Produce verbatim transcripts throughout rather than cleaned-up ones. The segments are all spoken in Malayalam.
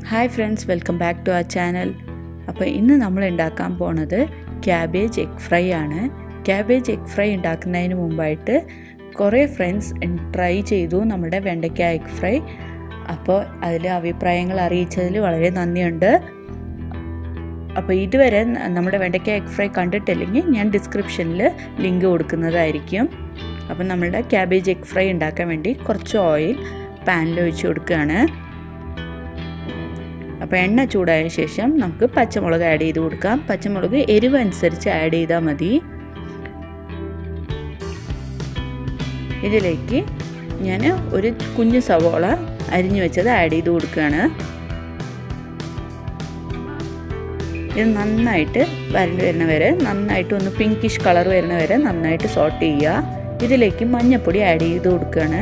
Hi friends, welcome back to our channel. അപ്പോൾ ഇന്ന് നമ്മൾ ഉണ്ടാക്കാൻ പോണത് ക്യാബേജ് എഗ് ഫ്രൈ ആണ്. ക്യാബേജ് എഗ് ഫ്രൈ ഉണ്ടാക്കുന്നതിന് മുമ്പായിട്ട് കുറേ ഫ്രണ്ട്സ് ട്രൈ ചെയ്തു നമ്മുടെ വെണ്ടയ്ക്ക എഗ് ഫ്രൈ. അപ്പോൾ അതിൽ അഭിപ്രായങ്ങൾ അറിയിച്ചതിൽ വളരെ നന്ദിയുണ്ട്. അപ്പോൾ ഇതുവരെ നമ്മുടെ വെണ്ടയ്ക്ക എഗ് ഫ്രൈ കണ്ടിട്ടില്ലെങ്കിൽ ഞാൻ ഡിസ്ക്രിപ്ഷനിൽ ലിങ്ക് കൊടുക്കുന്നതായിരിക്കും. അപ്പോൾ നമ്മളുടെ ക്യാബേജ് എഗ് ഫ്രൈ ഉണ്ടാക്കാൻ വേണ്ടി കുറച്ച് ഓയിൽ പാനിൽ ഒഴിച്ച് കൊടുക്കുകയാണ്. അപ്പോൾ എണ്ണ ചൂടായ ശേഷം നമുക്ക് പച്ചമുളക് ആഡ് ചെയ്ത് കൊടുക്കാം. പച്ചമുളക് എരിവ് അനുസരിച്ച് ആഡ് ചെയ്താൽ മതി. ഇതിലേക്ക് ഞാൻ ഒരു കുഞ്ഞു സവോള അരിഞ്ഞു വെച്ചത് ആഡ് ചെയ്ത് കൊടുക്കുകയാണ്. ഇത് നന്നായിട്ട് വരണ്ട് വരുന്ന വരെ നന്നായിട്ട് ഒന്ന് പിങ്കിഷ് കളർ വരുന്ന വരെ നന്നായിട്ട് സോട്ട് ചെയ്യുക. ഇതിലേക്ക് മഞ്ഞൾപ്പൊടി ആഡ് ചെയ്ത് കൊടുക്കുകയാണ്.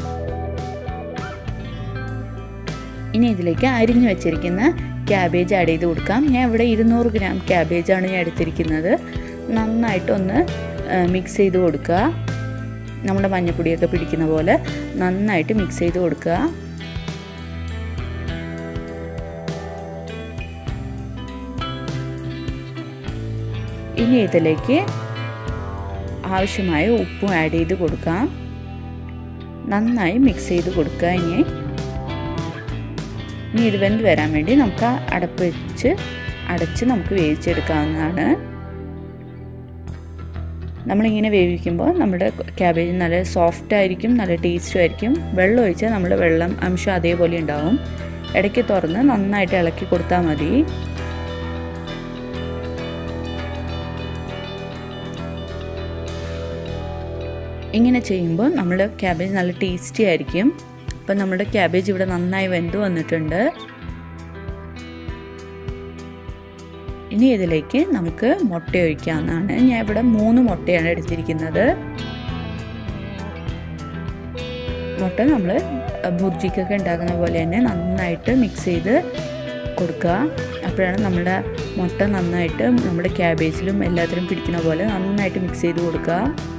ഇനി ഇതിലേക്ക് അരിഞ്ഞു വെച്ചിരിക്കുന്ന ക്യാബേജ് ആഡ് ചെയ്ത് കൊടുക്കാം. ഞാൻ ഇവിടെ ഇരുന്നൂറ് ഗ്രാം ക്യാബേജാണ് ഞാൻ എടുത്തിരിക്കുന്നത്. നന്നായിട്ടൊന്ന് മിക്സ് ചെയ്ത് കൊടുക്കുക. നമ്മുടെ മഞ്ഞൾപ്പൊടിയൊക്കെ പിടിക്കുന്ന പോലെ നന്നായിട്ട് മിക്സ് ചെയ്ത് കൊടുക്കുക. ഇനി ഇതിലേക്ക് ആവശ്യമായ ഉപ്പും ആഡ് ചെയ്ത് കൊടുക്കാം. നന്നായി മിക്സ് ചെയ്ത് കൊടുക്കുക. ഇനി ഇനി ഇത് വെന്ത് വരാൻ വേണ്ടി നമുക്ക് അടപ്പ് വെച്ച് അടച്ച് നമുക്ക് വേവിച്ചെടുക്കാവുന്നതാണ്. നമ്മളിങ്ങനെ വേവിക്കുമ്പോൾ നമ്മുടെ ക്യാബേജ് നല്ല സോഫ്റ്റ് ആയിരിക്കും, നല്ല ടേസ്റ്റും ആയിരിക്കും. വെള്ളം ഒഴിച്ചാൽ നമ്മുടെ വെള്ളം അംശം അതേപോലെ ഉണ്ടാവും. ഇടയ്ക്ക് തുറന്ന് നന്നായിട്ട് ഇളക്കി കൊടുത്താൽ മതി. ഇങ്ങനെ ചെയ്യുമ്പോൾ നമ്മുടെ ക്യാബേജ് നല്ല ടേസ്റ്റി ആയിരിക്കും. അപ്പം നമ്മുടെ ക്യാബേജ് ഇവിടെ നന്നായി വെന്ത് വന്നിട്ടുണ്ട്. ഇനി ഇതിലേക്ക് നമുക്ക് മുട്ട ഒഴിക്കാവുന്നതാണ്. ഞാൻ ഇവിടെ മൂന്ന് മുട്ടയാണ് എടുത്തിരിക്കുന്നത്. മുട്ട നമ്മൾ ബുർജിക്കൊക്കെ ഉണ്ടാക്കുന്ന പോലെ തന്നെ നന്നായിട്ട് മിക്സ് ചെയ്ത് കൊടുക്കുക. അപ്പോഴാണ് നമ്മുടെ മുട്ട നന്നായിട്ട് നമ്മുടെ ക്യാബേജിലും എല്ലാത്തിലും പിടിക്കുന്ന പോലെ നന്നായിട്ട് മിക്സ് ചെയ്ത് കൊടുക്കുക.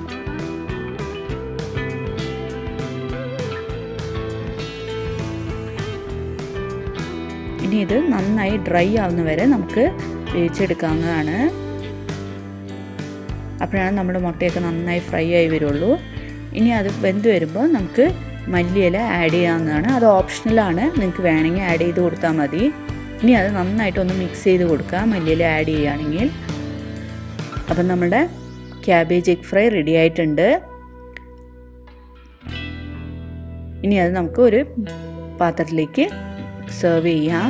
ഇനി ഇത് നന്നായി ഡ്രൈ ആവുന്ന വരെ നമുക്ക് വേവിച്ചെടുക്കാവുന്നതാണ്. അപ്പോഴാണ് നമ്മുടെ മുട്ടയൊക്കെ നന്നായി ഫ്രൈ ആയി വരുള്ളൂ. ഇനി അത് വെന്ത് വരുമ്പോൾ നമുക്ക് മല്ലിയില ആഡ് ചെയ്യാവുന്നതാണ്. അത് ഓപ്ഷണലാണ്, നിങ്ങൾക്ക് വേണമെങ്കിൽ ആഡ് ചെയ്ത് കൊടുത്താൽ മതി. ഇനി അത് നന്നായിട്ടൊന്ന് മിക്സ് ചെയ്ത് കൊടുക്കുക മല്ലിയില ആഡ് ചെയ്യുകയാണെങ്കിൽ. അപ്പം നമ്മുടെ ക്യാബേജ് എഗ് ഫ്രൈ റെഡി ആയിട്ടുണ്ട്. ഇനി അത് നമുക്ക് ഒരു പാത്രത്തിലേക്ക് സെർവ് ചെയ്യാം.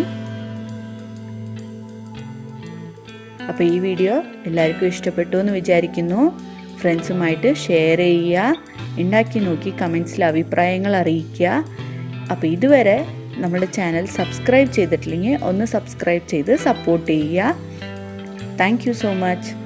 അപ്പോൾ ഈ വീഡിയോ എല്ലാവർക്കും ഇഷ്ടപ്പെട്ടു എന്ന് വിചാരിക്കുന്നു. ഫ്രണ്ട്സുമായിട്ട് ഷെയർ ചെയ്യുക, ഉണ്ടാക്കി നോക്കി കമൻസിൽ അഭിപ്രായങ്ങൾ അറിയിക്കുക. അപ്പോൾ ഇതുവരെ നമ്മുടെ ചാനൽ സബ്സ്ക്രൈബ് ചെയ്തിട്ടില്ലെങ്കിൽ ഒന്ന് സബ്സ്ക്രൈബ് ചെയ്ത് സപ്പോർട്ട് ചെയ്യുക. Thank you so much.